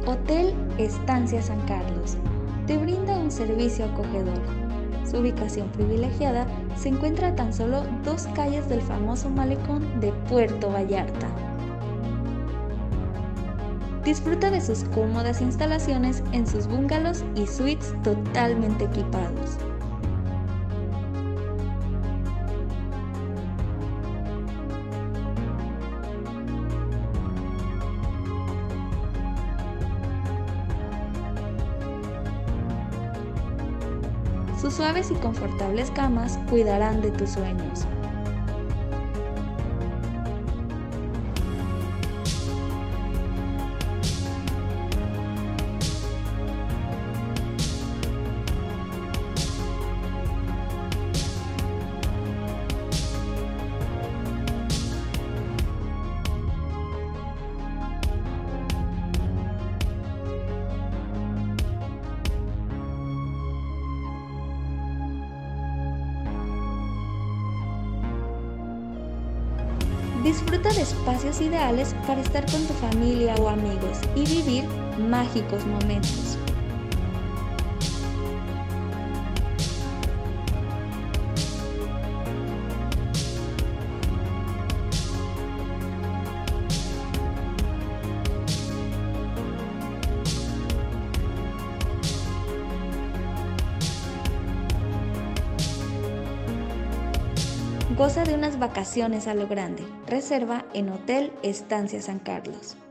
Hotel Estancia San Carlos te brinda un servicio acogedor. Su ubicación privilegiada se encuentra a tan solo 2 calles del famoso malecón de Puerto Vallarta. Disfruta de sus cómodas instalaciones en sus bungalows y suites totalmente equipados. Sus suaves y confortables camas cuidarán de tus sueños. Disfruta de espacios ideales para estar con tu familia o amigos y vivir mágicos momentos. Goza de unas vacaciones a lo grande. Reserva en Hotel Estancia San Carlos.